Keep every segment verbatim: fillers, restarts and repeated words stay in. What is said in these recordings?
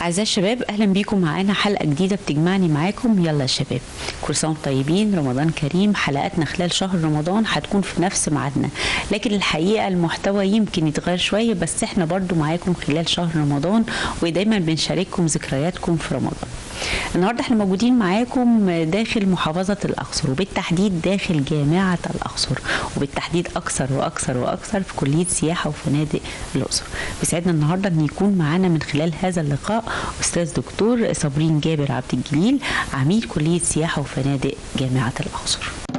أعزائي الشباب، أهلا بيكم معانا حلقة جديدة بتجمعني معاكم. يلا يا شباب، كل سنة وانتم طيبين، رمضان كريم. حلقاتنا خلال شهر رمضان هتكون في نفس ميعادنا، لكن الحقيقة المحتوى يمكن يتغير شوية، بس احنا برضو معاكم خلال شهر رمضان ودايما بنشارككم ذكرياتكم في رمضان. النهارده احنا موجودين معاكم داخل محافظة الأقصر، وبالتحديد داخل جامعة الأقصر، وبالتحديد أكثر وأكثر وأكثر في كلية سياحة وفنادق الأقصر. بيسعدنا النهارده أن يكون معانا من خلال هذا اللقاء أستاذ دكتور صابرين جابر عبد الجليل، عميد كلية سياحة وفنادق جامعة الأقصر.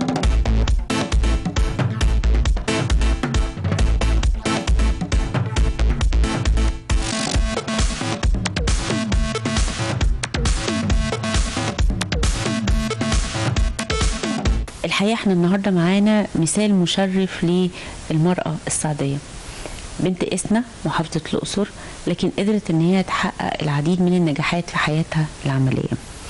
الحقيقة احنا النهارده معانا مثال مشرف للمرأة السعودية، بنت إسنا محافظة الأقصر، لكن قدرت ان هي تحقق العديد من النجاحات في حياتها العملية.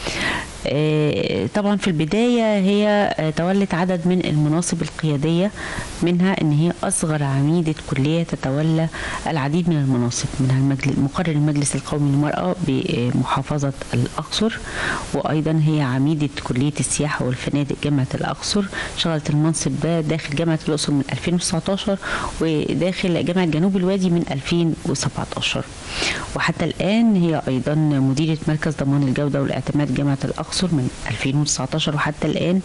طبعا في البداية هي تولت عدد من المناصب القيادية، منها ان هي اصغر عميدة كلية تتولى العديد من المناصب، منها المجلس مقرر المجلس القومي للمرأة بمحافظة الأقصر، وايضا هي عميدة كلية السياحة والفنادق جامعة الأقصر. شغلت المنصب ده داخل جامعة الأقصر من ألفين وتسعتاشر وداخل جامعة جنوب الوادي من ألفين وسبعتاشر، وحتى الآن هي ايضا مديرة مركز ضمان الجودة والاعتماد جامعة الأقصر من ألفين وتسعتاشر وحتى الآن،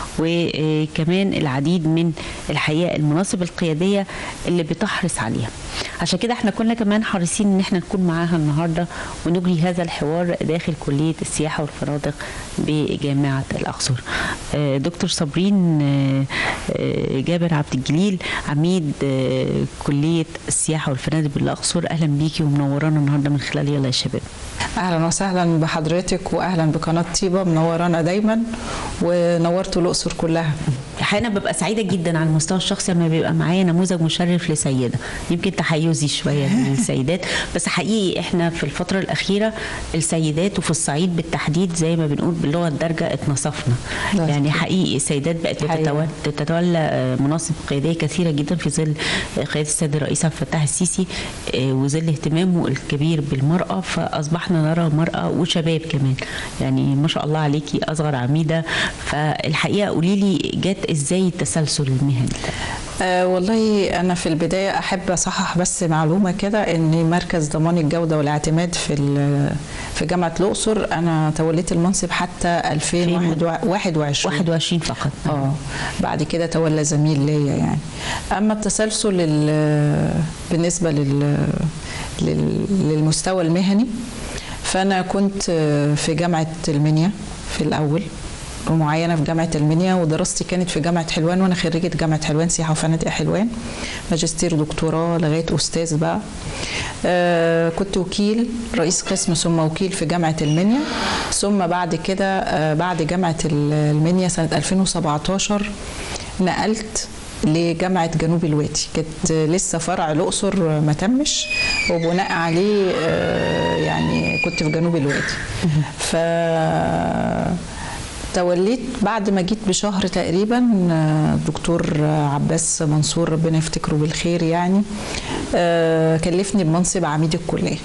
وكمان العديد من الحقيقة المناصب القيادية اللي بتحرص عليها. عشان كده احنا كنا كمان حريصين ان احنا نكون معاها النهارده ونجري هذا الحوار داخل كلية السياحة والفنادق بجامعة الأقصر. دكتور صابرين جابر عبد الجليل، عميد كلية السياحة والفنادق بالأقصر، اهلا بيكي ومنورانا النهارده من خلال يلا يا شباب. اهلا وسهلا بحضرتك، واهلا بقناه طيبه، منورانا دايما ونورتوا الاقصر كلها. الحقيقه انا ببقى سعيده جدا على المستوى الشخصي لما بيبقى معايا نموذج مشرف لسيده، يمكن تحيزي شويه من السيدات، بس حقيقي احنا في الفتره الاخيره السيدات وفي الصعيد بالتحديد زي ما بنقول باللغه الدارجه اتنصفنا، يعني حقيقي السيدات بقت تتولى, تتولى مناصب قياديه كثيره جدا في ظل قياده السيد الرئيس عبد الفتاح السيسي وظل اهتمامه الكبير بالمراه، فاصبحنا نرى مراه وشباب كمان. يعني ما شاء الله عليكي اصغر عميده، فالحقيقه قولي لي جت ازاي التسلسل المهني؟ أه والله انا في البدايه احب اصحح بس معلومه كده، ان مركز ضمان الجوده والاعتماد في في جامعه الاقصر انا توليت المنصب حتى ألفين وواحد وعشرين واحد وعشرين فقط. اه بعد كده تولى زميل ليا يعني. اما التسلسل بالنسبه لل للمستوى المهني، فانا كنت في جامعه المنيا في الاول، ومعينه في جامعه المنيا، ودراستي كانت في جامعه حلوان، وانا خريجه جامعه حلوان سياحه وفنادق حلوان، ماجستير دكتوراه لغايه استاذ بقى. آه كنت وكيل رئيس قسم ثم وكيل في جامعه المنيا، ثم بعد كده آه بعد جامعه المنيا سنه ألفين وسبعتاشر نقلت لجامعه جنوب الوادي، كانت لسه فرع الاقصر ما تمش، وبناء عليه آه يعني كنت في جنوب الوادي. ف توليت بعد ما جيت بشهر تقريبا دكتور عباس منصور ربنا يفتكره بالخير يعني كلفني بمنصب عميد الكليه،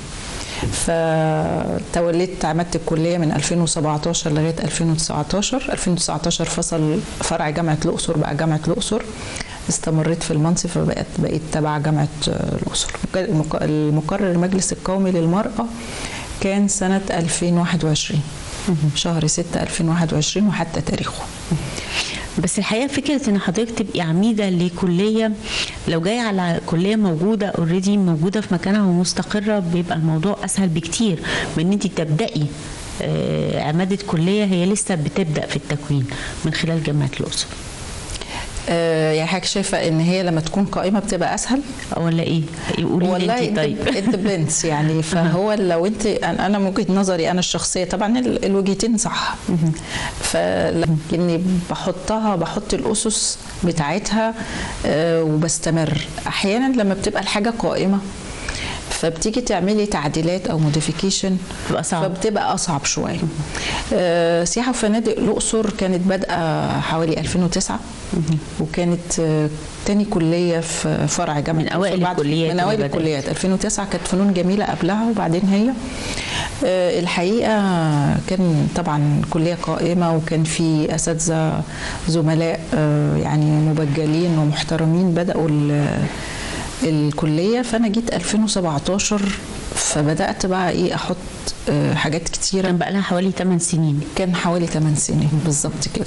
فتوليت عمدت الكليه من ألفين وسبعتاشر لغايه ألفين وتسعتاشر. ألفين وتسعتاشر فصل فرع جامعه الاقصر بقى جامعه الاقصر، استمريت في المنصب فبقيت بقيت تبع جامعه الاقصر. المقرر المجلس القومي للمراه كان سنه ألفين وواحد وعشرين، شهر ستة ألفين وواحد وعشرين وحتى تاريخه. بس الحقيقه فكره ان حضرتك تبقي عميده لكليه، لو جايه على كليه موجوده اوريدي موجوده في مكانها ومستقره، بيبقى الموضوع اسهل بكتير من ان انت تبداي عماده كليه هي لسه بتبدا في التكوين من خلال جامعه الاقصر. آه يعني حضرتك شايفه ان هي لما تكون قائمه بتبقى اسهل ولا ايه؟ قولي لي انت. طيب الدبلنس يعني، فهو لو انت انا من وجهه نظري انا الشخصيه، طبعا الوجهتين صح، فلكني بحطها بحط الاسس بتاعتها آه وبستمر. احيانا لما بتبقى الحاجه قائمه فبتيجي تعملي تعديلات او موديفيكيشن فبتبقى اصعب شويه. آه سياحه وفنادق الاقصر كانت بادئه حوالي ألفين وتسعة، وكانت آه تاني كليه في فرع جامعه من اوائل الكليات. من اوائل الكليات ألفين وتسعة كانت فنون جميله قبلها، وبعدين هي الحقيقة كان طبعا كلية قائمة، وكان في أساتذة زملاء يعني مبجلين ومحترمين بدأوا الكلية. فأنا جيت ألفين وسبعتاشر فبدأت بقى إيه أحط حاجات كتيرة. كان بقى لها حوالي ثمان سنين. كان حوالي ثمان سنين بالظبط كده.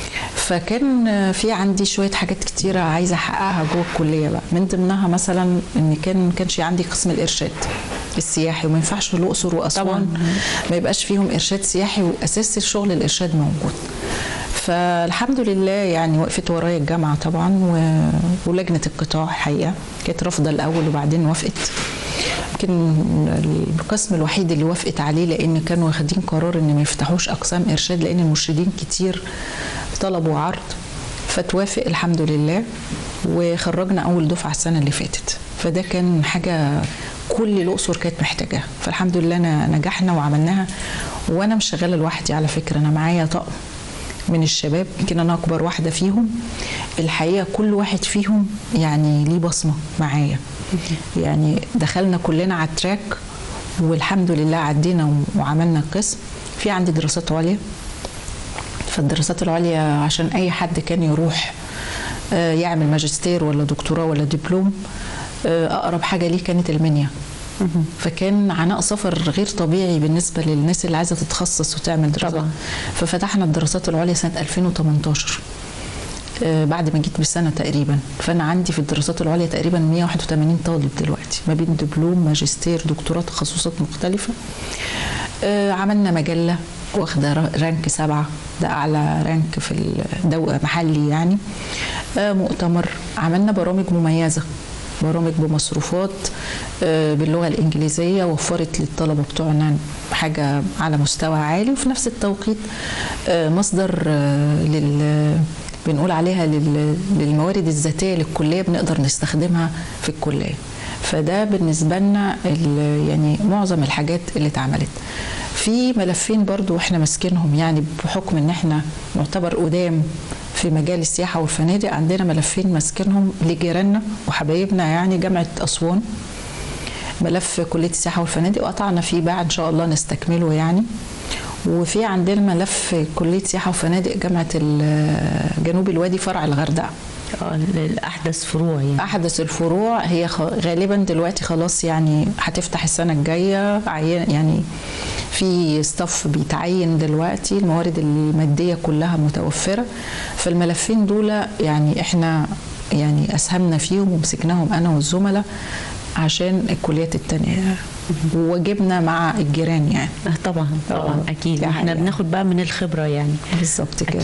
فكان في عندي شويه حاجات كتيره عايزه احققها جوه الكليه بقى، من ضمنها مثلا ان كان كانش عندي قسم الارشاد السياحي، وما ينفعش الاقصر واسوان ما يبقاش فيهم ارشاد سياحي، واساس الشغل الارشاد موجود. فالحمد لله يعني وقفت ورايا الجامعه طبعا، ولجنه القطاع حقيقه كانت رافضه الاول وبعدين وافقت. يمكن القسم الوحيد اللي وافقت عليه، لان كانوا واخدين قرار ان ما يفتحوش اقسام ارشاد لان المرشدين كتير طلبوا عرض، فتوافق الحمد لله، وخرجنا اول دفعه السنه اللي فاتت. فده كان حاجه كل الاقصر كانت محتاجاها، فالحمد لله نجحنا وعملناها. وانا مش شغاله لوحدي على فكره، انا معايا طقم من الشباب، يمكن انا اكبر واحده فيهم. الحقيقه كل واحد فيهم يعني ليه بصمه معايا، يعني دخلنا كلنا على التراك والحمد لله عدينا وعملنا قسم. في عندي دراسات عليا، فالدراسات العليا عشان اي حد كان يروح يعمل ماجستير ولا دكتوراه ولا دبلوم، اقرب حاجه ليه كانت المنيا. فكان عناء سفر غير طبيعي بالنسبه للناس اللي عايزه تتخصص وتعمل دراسات. ففتحنا الدراسات العليا سنه ألفين وتمنتاشر بعد ما جيت بسنه تقريبا. فانا عندي في الدراسات العليا تقريبا مية وواحد وتمانين طالب دلوقتي، ما بين دبلوم ماجستير دكتوراه تخصصات مختلفه. عملنا مجله واخده رانك سبعه، ده اعلى رانك في الدولة محلي يعني. مؤتمر، عملنا برامج مميزه، برامج بمصروفات باللغه الانجليزيه، وفرت للطلبه بتوعنا حاجه على مستوى عالي، وفي نفس التوقيت مصدر لل بنقول عليها للموارد الذاتيه للكليه بنقدر نستخدمها في الكليه. فده بالنسبه لنا يعني معظم الحاجات اللي اتعملت. في ملفين برضو احنا ماسكينهم، يعني بحكم ان احنا نعتبر قدام في مجال السياحه والفنادق، عندنا ملفين ماسكينهم لجيراننا وحبايبنا، يعني جامعه اسوان ملف كليه السياحه والفنادق وقطعنا فيه بقى ان شاء الله نستكمله يعني. وفي عندنا ملف كليه سياحه وفنادق جامعه جنوب الوادي فرع الغردقه. احدث فروع يعني. احدث الفروع هي غالبا دلوقتي خلاص يعني هتفتح السنه الجايه، يعني في ستاف بيتعين دلوقتي، الموارد الماديه كلها متوفره. فالملفين دول يعني احنا يعني اسهمنا فيهم ومسكناهم انا والزملاء عشان الكليات التانية، وواجبنا مع الجيران يعني. طبعا طبعا اكيد احنا بناخد بقى من الخبره يعني. بالظبط كده.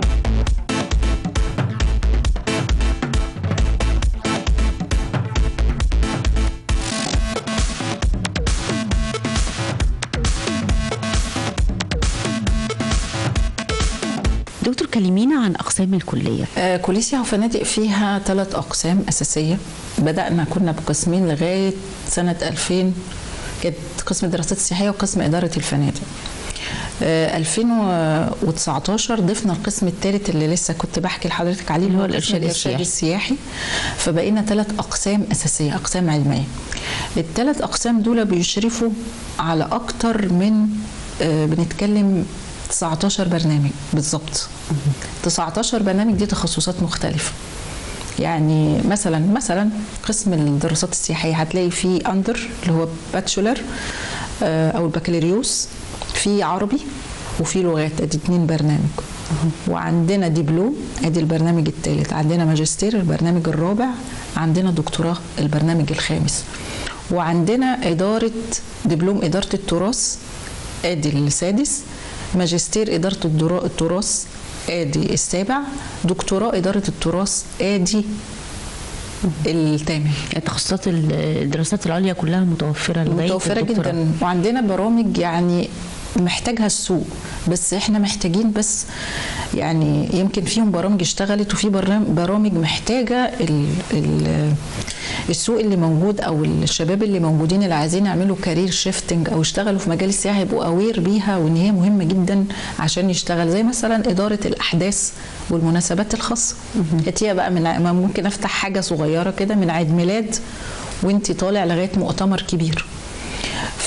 دكتور كلمينا عن أقسام الكلية. آه كلية سياحة وفنادق فيها ثلاث أقسام أساسية. بدأنا كنا بقسمين لغاية سنة ألفين، كانت قسم الدراسات السياحية وقسم إدارة الفنادق. آه ألفين وتسعتاشر ضفنا القسم الثالث اللي لسه كنت بحكي لحضرتك عليه، اللي هو الإرشاد السياحي. السياحي. فبقينا ثلاث أقسام أساسية، أقسام علمية. الثلاث أقسام دول بيشرفوا على أكتر من آه بنتكلم تسعتاشر برنامج بالظبط. تسعتاشر برنامج دي تخصصات مختلفه. يعني مثلا مثلا قسم الدراسات السياحيه هتلاقي فيه اندر اللي هو باتشولر او البكالوريوس، في عربي وفي لغات، ادي اتنين برنامج. وعندنا دبلوم ادي البرنامج الثالث، عندنا ماجستير البرنامج الرابع، عندنا دكتوراه البرنامج الخامس، وعندنا اداره دبلوم اداره التراث ادي السادس، ماجستير إدارة التراث آدي السابع، دكتوراه إدارة التراث آدي الثامن. تخصصات الدراسات العليا كلها متوفرة لغاية متوفرة جدا، وعندنا برامج يعني محتاجها السوق، بس احنا محتاجين بس يعني يمكن فيهم برامج اشتغلت، وفي برامج محتاجة ال ال السوق اللي موجود او الشباب اللي موجودين اللي عايزين يعملوا كارير شيفتنج او يشتغلوا في مجال السياحه يبقوا اوير بيها، وان هي مهمه جدا عشان يشتغل، زي مثلا اداره الاحداث والمناسبات الخاصه. هي بقى من ممكن افتح حاجه صغيره كده من عيد ميلاد وانت طالع لغايه مؤتمر كبير.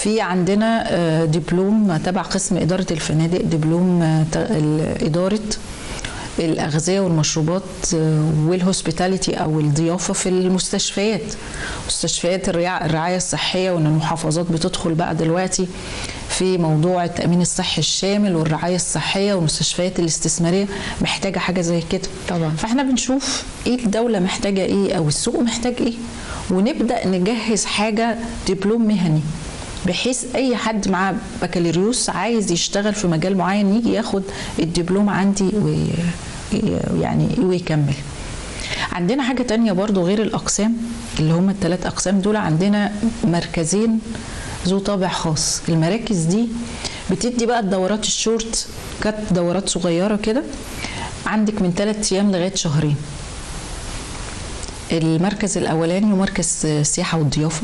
في عندنا دبلوم تبع قسم اداره الفنادق، دبلوم اداره الأغذية والمشروبات والهوسبيتاليتي أو الضيافة في المستشفيات، مستشفيات الرعاية الصحية، وإن المحافظات بتدخل بقى دلوقتي في موضوع التأمين الصحي الشامل والرعاية الصحية، والمستشفيات الاستثمارية محتاجة حاجة زي كده طبعا. فاحنا بنشوف ايه الدولة محتاجة ايه أو السوق محتاج ايه، ونبدأ نجهز حاجة دبلوم مهني بحيث اي حد معاه بكالوريوس عايز يشتغل في مجال معين يجي ياخد الدبلوم عندي ويعني ويكمل. عندنا حاجة تانية برضو غير الأقسام اللي هم الثلاث أقسام دول، عندنا مركزين ذو طابع خاص. المراكز دي بتدي بقى الدورات الشورت، كانت دورات صغيرة كده عندك من ثلاث أيام لغاية شهرين. المركز الأولاني مركز السياحة والضيافة،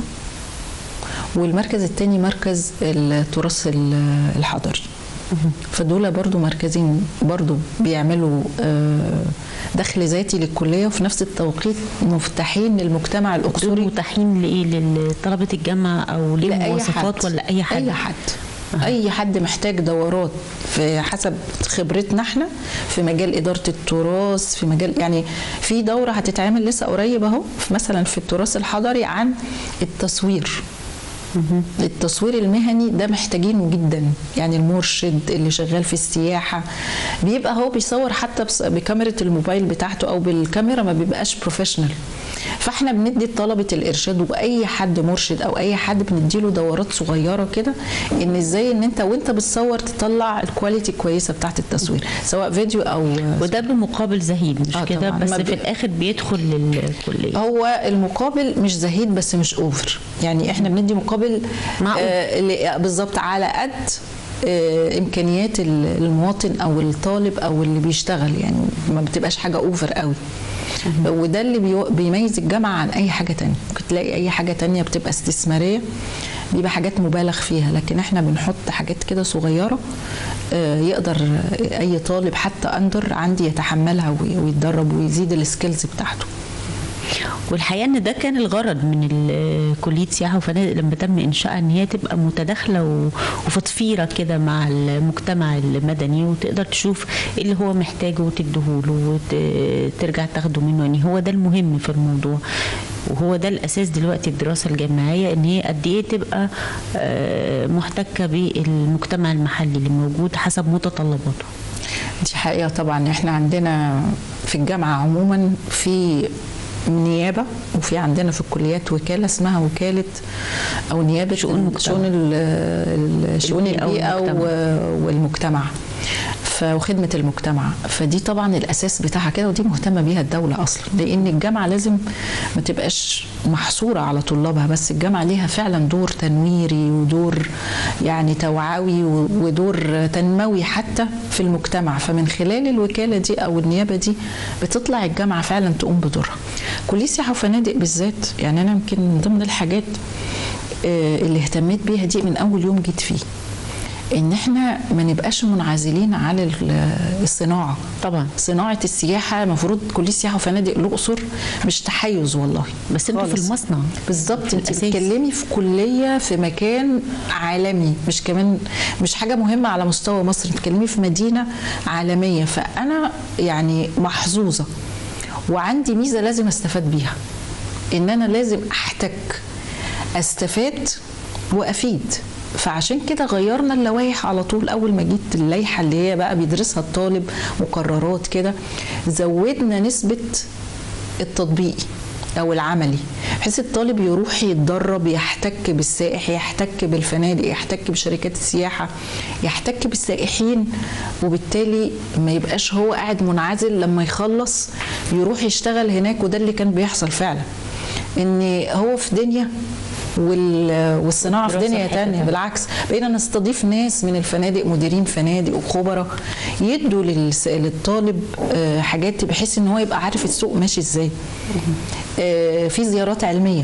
والمركز الثاني مركز التراث الحضري. فدول برضو مركزين برضو بيعملوا دخل ذاتي للكليه، وفي نفس التوقيت مفتاحين للمجتمع الاقصري. متاحين لايه؟ لطلبه الجامعه او للمواصفات ولا اي حد؟ اي حد أه. اي حد محتاج دورات في حسب خبرتنا احنا في مجال اداره التراث، في مجال يعني في دوره هتتعمل لسه قريب اهو مثلا في التراث الحضري عن التصوير. التصوير المهني ده محتاجينه جدا، يعني المرشد اللي شغال في السياحه بيبقى هو بيصور حتى بكاميرا الموبايل بتاعته او بالكاميرا، ما بيبقاش بروفيشنال. فاحنا بندي طلبه الارشاد واي حد مرشد او اي حد بنديله دورات صغيره كده ان ازاي ان انت وانت بتصور تطلع الكواليتي كويسه بتاعت التصوير سواء فيديو او وده بمقابل زهيد مش آه كده؟ بس في الاخر بيدخل للكليه. هو المقابل مش زهيد بس مش اوفر، يعني احنا بندي مقابل آه بالظبط على قد آه امكانيات المواطن او الطالب او اللي بيشتغل، يعني ما بتبقاش حاجه اوفر قوي. وده اللي بيميز الجامعه عن اي حاجه تانية. ممكن تلاقي اي حاجه تانية بتبقى استثماريه بيبقى حاجات مبالغ فيها، لكن احنا بنحط حاجات كده صغيره يقدر اي طالب حتى اندر عندي يتحملها ويتدرب ويزيد السكيلز بتاعته. والحقيقه ان ده كان الغرض من كليه سياحه وفنادق لما تم انشائها، ان هي تبقى متداخله وفطفيره كده مع المجتمع المدني، وتقدر تشوف ايه اللي هو محتاجه وتديهوله وترجع تاخده منه. يعني هو ده المهم في الموضوع، وهو ده الاساس دلوقتي الدراسه الجامعيه، ان هي قد ايه تبقى محتكه بالمجتمع المحلي اللي موجود حسب متطلباته. دي حقيقه طبعا. احنا عندنا في الجامعه عموما في نيابه، وفي عندنا في الكليات وكاله اسمها وكاله او نيابه شؤون شؤون شؤون البيئه والمجتمع وخدمه المجتمع. فدي طبعا الاساس بتاعها كده، ودي مهتمه بيها الدوله اصلا، لان الجامعه لازم ما تبقاش محصوره على طلابها بس، الجامعه ليها فعلا دور تنويري ودور يعني توعوي ودور تنموي حتى في المجتمع. فمن خلال الوكاله دي او النيابه دي بتطلع الجامعه فعلا تقوم بدورها. كليه سياحه وفنادق بالذات، يعني انا يمكن من ضمن الحاجات اللي اهتميت بيها دي من اول يوم جيت فيه، ان احنا ما نبقاش منعزلين على الصناعه. طبعا صناعه السياحه المفروض كليه سياحه وفنادق الاقصر مش تحيز والله، بس انتوا في المصنع بالظبط. انت بتتكلمي في كليه في مكان عالمي، مش كمان مش حاجه مهمه على مستوى مصر، بتتكلمي في مدينه عالميه. فانا يعني محظوظه وعندي ميزه لازم استفاد بيها، ان انا لازم احتك استفاد وافيد. فعشان كده غيرنا اللوائح على طول. اول ما جيت اللائحه اللي هي بقى بيدرسها الطالب مقررات كده، زودنا نسبه التطبيقي او العملي، بحيث الطالب يروح يتدرب، يحتك بالسائح، يحتك بالفنادق، يحتك بشركات السياحه، يحتك بالسائحين، وبالتالي ما يبقاش هو قاعد منعزل. لما يخلص يروح يشتغل هناك. وده اللي كان بيحصل فعلا، ان هو في دنيا والصناعه في دنيا تانية. بالعكس بقينا نستضيف ناس من الفنادق، مديرين فنادق وخبراء، يدوا للطالب حاجات بحيث ان هو يبقى عارف السوق ماشي ازاي. في زيارات علميه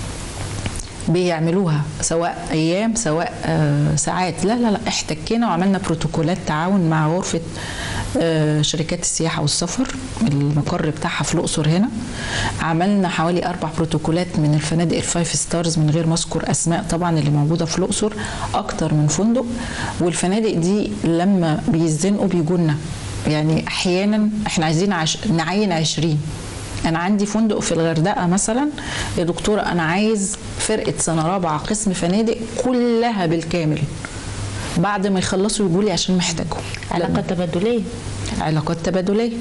بيعملوها سواء ايام سواء ساعات، لا لا لا احتكينا وعملنا بروتوكولات تعاون مع غرفه شركات السياحه والسفر المقر بتاعها في الاقصر هنا. عملنا حوالي اربع بروتوكولات من الفنادق الفايف ستارز من غير ما اذكر اسماء طبعا اللي موجوده في الاقصر، اكتر من فندق. والفنادق دي لما بيزنقوا بيجونا، يعني احيانا احنا عايزين عش... نعين عشرين. انا عندي فندق في الغردقه مثلا، يا دكتوره انا عايز فرقه سنه رابعه قسم فنادق كلها بالكامل، بعد ما يخلصوا يقولوا لي عشان محتاجهم. علاقات تبادليه علاقات تبادليه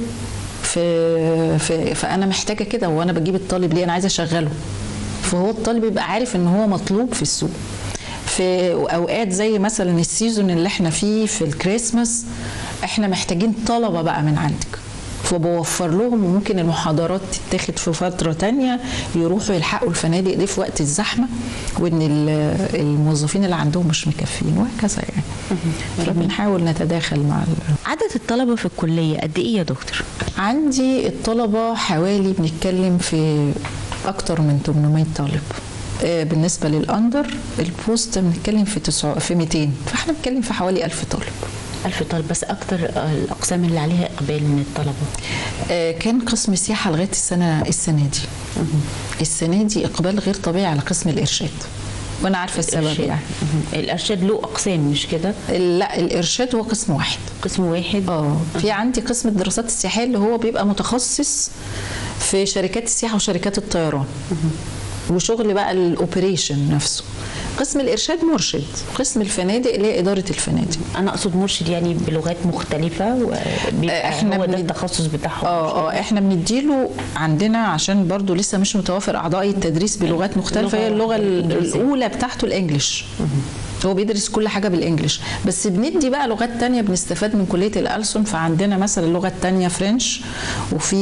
في, في فانا محتاجه كده، وانا بجيب الطالب ليه؟ انا عايزه اشغله، فهو الطالب يبقى عارف ان هو مطلوب في السوق. في اوقات زي مثلا السيزون اللي احنا فيه في الكريسماس، احنا محتاجين طلبه بقى من عندك، فبوفر لهم، وممكن المحاضرات تتاخد في فتره تانية يروحوا يلحقوا الفنادق دي في وقت الزحمه، وان الموظفين اللي عندهم مش مكفيين وهكذا يعني. فبنحاول نتداخل مع عدد الطلبه في الكليه قد ايه يا دكتور؟ عندي الطلبه حوالي بنتكلم في اكتر من ثمانمائة طالب. بالنسبه للاندر البوست بنتكلم في تسعة في مئتين، فاحنا بنتكلم في حوالي ألف طالب. ألف طالب بس. أكتر الأقسام اللي عليها إقبال من الطلبة؟ آه كان قسم السياحة لغاية السنة السنة دي. مه. السنة دي إقبال غير طبيعي على قسم الإرشاد، وأنا عارفة السبب يعني. مه. الإرشاد له أقسام مش كده؟ لا، الإرشاد هو قسم واحد. قسم واحد؟ اه في عندي قسم الدراسات السياحية اللي هو بيبقى متخصص في شركات السياحة وشركات الطيران. مه. وشغل بقى الاوبريشن نفسه. قسم الارشاد مرشد، قسم الفنادق اللي هي اداره الفنادق. انا اقصد مرشد يعني بلغات مختلفه، وبيبقى احنا هو ده التخصص بتاعهم. اه اه احنا بنديله عندنا عشان برضو لسه مش متوافر اعضاء التدريس بلغات مختلفه، هي اللغه الاولى بتاعته الانجليش. هو بيدرس كل حاجه بالانجلش، بس بندي بقى لغات تانية بنستفاد من كليه الألسن. فعندنا مثلا اللغه التانية فرنش، وفي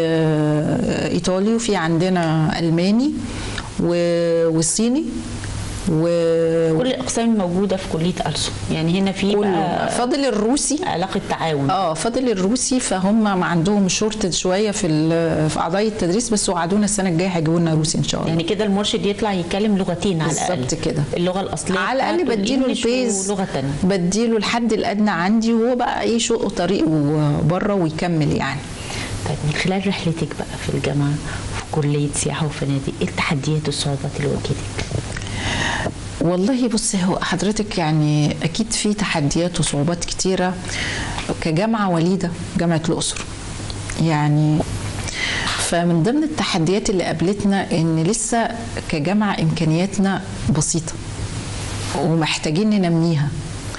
ايطالي، وفي عندنا الماني والصيني، و كل الاقسام الموجوده في كليه ألسن. يعني هنا في بقى فاضل الروسي، علاقه تعاون. اه فاضل الروسي، فهم عندهم شورتج شويه في في اعضاء التدريس، بس وعدونا السنه الجايه هيجيبوا لنا روسي ان شاء الله. يعني كده المرشد يطلع يتكلم لغتين على الاقل. بالظبط كده، اللغه الاصليه على الاقل بديله البيز، بديله الحد الادنى عندي، وهو بقى ايه شقه طريقه بره ويكمل يعني. طيب من خلال رحلتك بقى في الجامعه في كليه سياحه وفنادق، ايه التحديات والصعوبات اللي واجهتك؟ والله بصي، هو حضرتك يعني اكيد في تحديات وصعوبات كتيره كجامعه وليده، جامعه الاقصر يعني. فمن ضمن التحديات اللي قابلتنا ان لسه كجامعه امكانياتنا بسيطه ومحتاجين ننميها،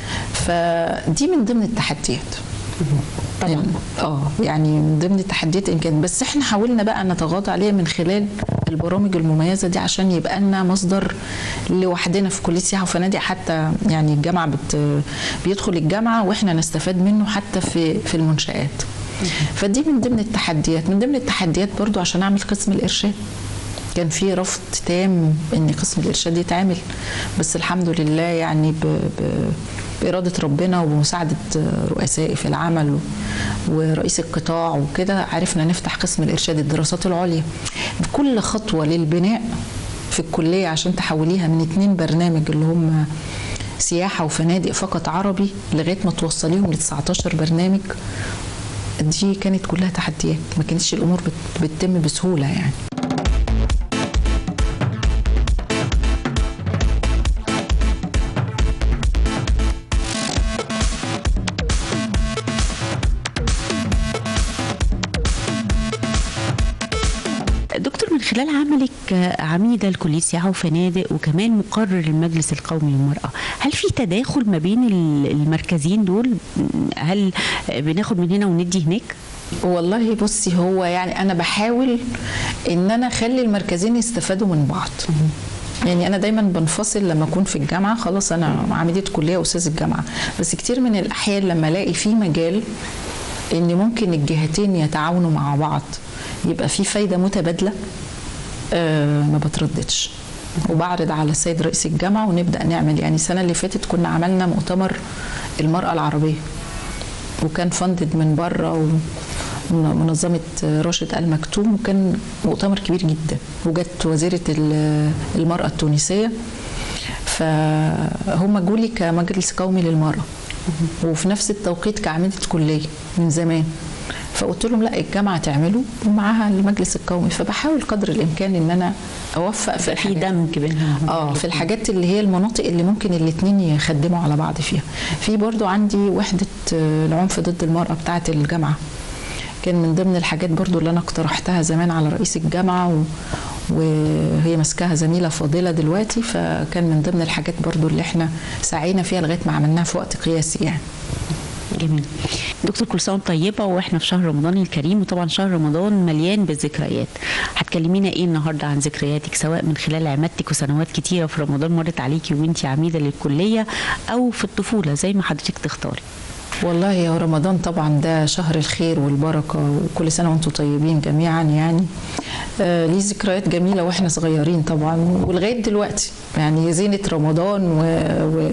فدي من ضمن التحديات طبعا. اه يعني من ضمن التحديات يمكن، بس احنا حاولنا بقى نتغاضى عليها من خلال البرامج المميزه دي، عشان يبقى لنا مصدر لوحدنا في كليه سياحه وفنادق. حتى يعني الجامعه بت بيدخل الجامعه واحنا نستفاد منه حتى في في المنشآت. فدي من ضمن التحديات. من ضمن التحديات برضو عشان اعمل قسم الارشاد كان في رفض تام ان قسم الارشاد يتعمل، بس الحمد لله يعني ب, ب بإرادة ربنا وبمساعدة رؤسائي في العمل ورئيس القطاع وكده، عرفنا نفتح قسم الإرشاد الدراسات العليا. كل خطوة للبناء في الكلية عشان تحوليها من اتنين برنامج اللي هم سياحة وفنادق فقط عربي لغاية ما توصليهم ل تسعتاشر برنامج، دي كانت كلها تحديات، ما كانتش الأمور بتتم بسهولة يعني. دكتور، من خلال عملك عميدة لكلية سياحة وفنادق وكمان مقرر المجلس القومي للمرأة، هل في تداخل ما بين المركزين دول؟ هل بناخد من هنا وندي هناك؟ والله بصي، هو يعني أنا بحاول إن أنا أخلي المركزين يستفادوا من بعض. يعني أنا دايما بنفصل لما أكون في الجامعة، خلاص أنا عميدة كلية وأستاذ الجامعة، بس كتير من الأحيان لما ألاقي في مجال إن ممكن الجهتين يتعاونوا مع بعض يبقى في فايدة متبادلة، أه ما بترددش وبعرض على السيد رئيس الجامعة ونبدأ نعمل. يعني السنة اللي فاتت كنا عملنا مؤتمر المرأة العربية، وكان فندد من بره ومنظمة راشد آل مكتوم، وكان مؤتمر كبير جدا، وجت وزيرة المرأة التونسية، فهم جولي كمجلس قومي للمرأة وفي نفس التوقيت كعميدة كلية من زمان. فقلت لهم لا، الجامعه تعمله ومعاها المجلس القومي. فبحاول قدر الامكان ان انا اوفق في في دمج بينهم اه في الحاجات اللي هي المناطق اللي ممكن الاثنين يخدموا على بعض فيها. في برضو عندي وحده العنف ضد المراه بتاعه الجامعه، كان من ضمن الحاجات برضو اللي انا اقترحتها زمان على رئيس الجامعه و... وهي ماسكاها زميله فاضله دلوقتي، فكان من ضمن الحاجات برضو اللي احنا سعينا فيها لغايه ما عملناها في وقت قياسي يعني. جميل. دكتور كل سنه طيبه واحنا في شهر رمضان الكريم، وطبعا شهر رمضان مليان بالذكريات. هتكلمينا ايه النهارده عن ذكرياتك، سواء من خلال عمادتك وسنوات كتيره في رمضان مرت عليكي وانتي عميده للكليه، او في الطفوله زي ما حضرتك تختاري؟ والله يا رمضان طبعا ده شهر الخير والبركه، وكل سنه وانتم طيبين جميعا يعني. آه ليه ذكريات جميله واحنا صغيرين طبعا ولغايه دلوقتي يعني. زينه رمضان و... و...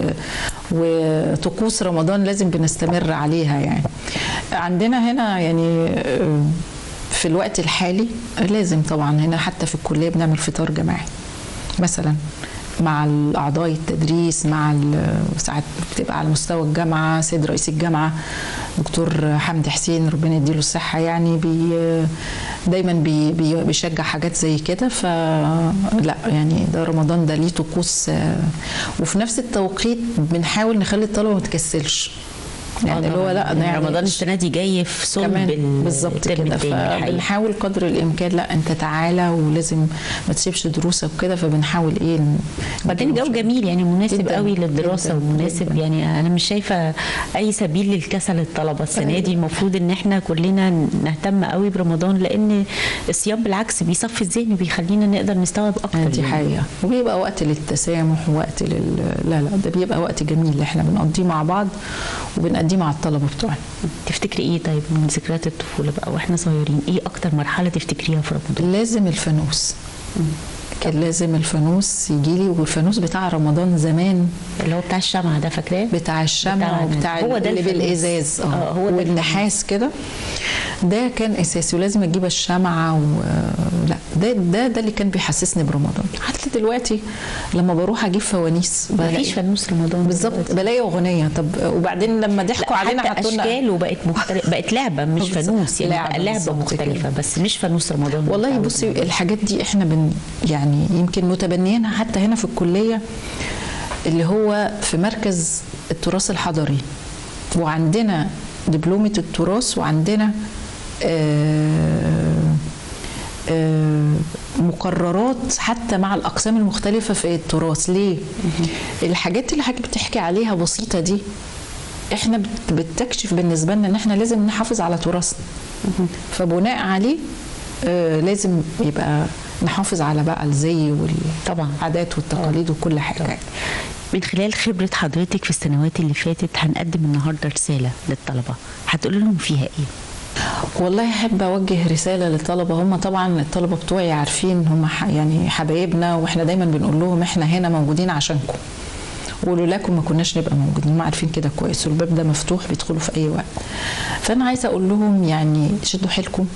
وطقوس رمضان لازم بنستمر عليها يعني. عندنا هنا يعني في الوقت الحالي لازم طبعا هنا حتى في الكليه بنعمل فطار جماعي مثلا مع الاعضاء التدريس، مع ساعات بتبقى على مستوى الجامعه. سيد رئيس الجامعه دكتور حمدي حسين ربنا يديله الصحه يعني بي دايما بي بي بيشجع حاجات زي كده. فلا يعني ده رمضان ده ليه طقوس، وفي نفس التوقيت بنحاول نخلي الطلبه ما تكسلش يعني. اللي هو لا يعني رمضان السنه دي جاي في صلب بالظبط كده، فبنحاول قدر الامكان لا انت تعالى ولازم ما تسيبش دروسك وكده. فبنحاول ايه، بعدين الجو جميل يعني مناسب قوي للدراسه ومناسب جداً. يعني انا مش شايفه اي سبيل للكسل الطلبه السنه دي. المفروض ان احنا كلنا نهتم قوي برمضان، لان الصيام بالعكس بيصفي الذهن وبيخلينا نقدر نستوعب اكتر. دي حقيقه، وبيبقى وقت للتسامح ووقت لل لا لا ده بيبقى وقت جميل احنا بنقضيه مع بعض وبنقضيه دي مع الطلبه بتوعنا. تفتكري ايه طيب من ذكريات الطفوله بقى واحنا صغيرين، ايه اكتر مرحله تفتكريها في رمضان؟ لازم الفانوس. كان لازم الفانوس يجي لي، والفانوس بتاع رمضان زمان اللي هو بتاع الشمعة ده، فاكراه؟ بتاع الشمعة وبتاع هو ده اللي بالازاز اه هو ده والنحاس كده. ده كان اساسي ولازم اجيب الشمعة و... لا ده ده ده اللي كان بيحسسني برمضان. حتى دلوقتي لما بروح اجيب فوانيس مفيش فانوس رمضان بالظبط، بلاقي اغنيه. طب وبعدين لما ضحكوا علينا حتى اشكال وبقت مختلفه، بقت لعبه مش فانوس يعني، لعبه, لعبة مختلفه بس مش فانوس رمضان. والله بصي الحاجات دي احنا بن يعني يمكن متبنيينها حتى هنا في الكليه، اللي هو في مركز التراث الحضري، وعندنا دبلومه التراث، وعندنا آه آه مقررات حتى مع الاقسام المختلفه في التراث. ليه؟ الحاجات اللي حضرتك بتحكي عليها بسيطه دي احنا بتكشف بالنسبه لنا ان احنا لازم نحافظ على تراثنا، فبناء عليه آه لازم يبقى نحافظ على بقى الزي والعادات والتقاليد وكل حاجه. طبعا. من خلال خبره حضرتك في السنوات اللي فاتت هنقدم النهارده رساله للطلبه، هتقول لهم فيها ايه؟ والله احب اوجه رساله للطلبه. هم طبعا الطلبه بتوعي عارفين هم يعني حبايبنا، واحنا دايما بنقول لهم احنا هنا موجودين عشانكم، ولولاكم ما كناش نبقى موجودين. هم عارفين كده كويس، والباب ده مفتوح بيدخلوا في اي وقت. فانا عايزه اقول لهم يعني شدوا حيلكم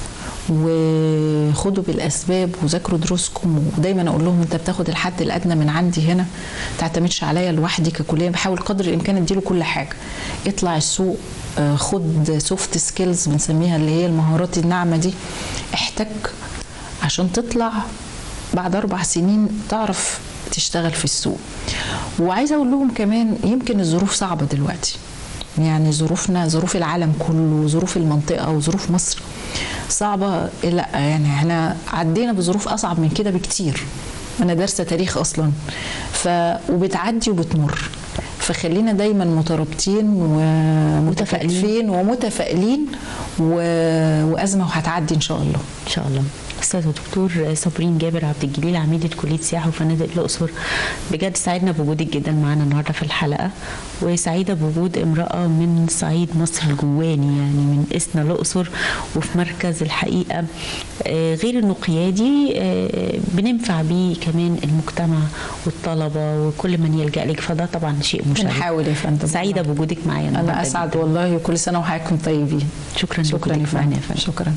وخدوا بالاسباب وذاكروا دروسكم. ودايما اقول لهم انت بتاخد الحد الادنى من عندي هنا، ما تعتمدش عليا لوحدي ككليه. بحاول قدر الامكان اديله كل حاجه. اطلع السوق، خد سوفت سكيلز بنسميها اللي هي المهارات الناعمه دي، احتك عشان تطلع بعد اربع سنين تعرف تشتغل في السوق. وعايزه اقول لهم كمان يمكن الظروف صعبه دلوقتي، يعني ظروفنا ظروف العالم كله وظروف المنطقه وظروف مصر صعبه. لا يعني احنا عدينا بظروف اصعب من كده بكتير. انا دارسه تاريخ اصلا، ف وبتعدي وبتمر. فخلينا دايما مترابطين ومتفائلين ومتفائلين و... وازمه وهتعدي ان شاء الله ان شاء الله. استاذ دكتور صابرين جابر عبد الجليل، عميده كليه سياحه وفنادق الاقصر، بجد سعدنا بوجودك جدا معانا النهارده في الحلقه، وسعيده بوجود امراه من صعيد مصر الجواني يعني من اسنا الاقصر، وفي مركز الحقيقه غير انه قيادي بننفع بيه كمان المجتمع والطلبه وكل من يلجا لك، فده طبعا شيء مشرف. بنحاول يا فندم. سعيده بوجودك معايا. انا اسعد جداً. والله، وكل سنه وحضراتكم طيبين. شكرا شكرا يا فندم. شكرا.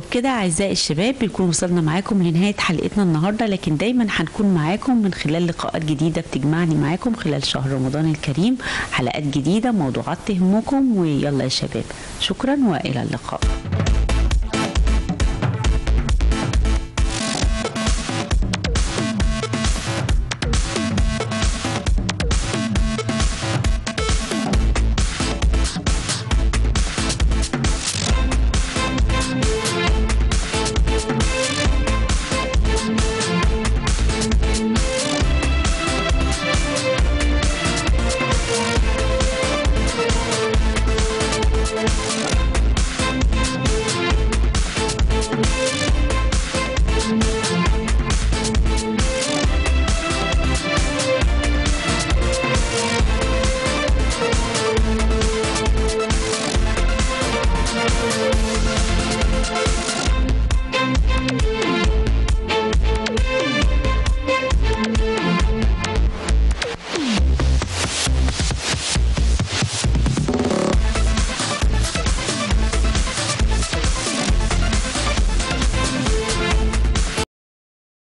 وبكده أعزائي الشباب بنكون وصلنا معاكم لنهاية حلقتنا النهاردة، لكن دايما هنكون معاكم من خلال لقاءات جديدة بتجمعني معاكم خلال شهر رمضان الكريم، حلقات جديدة، موضوعات تهمكم. ويلا يا شباب، شكرا وإلى اللقاء.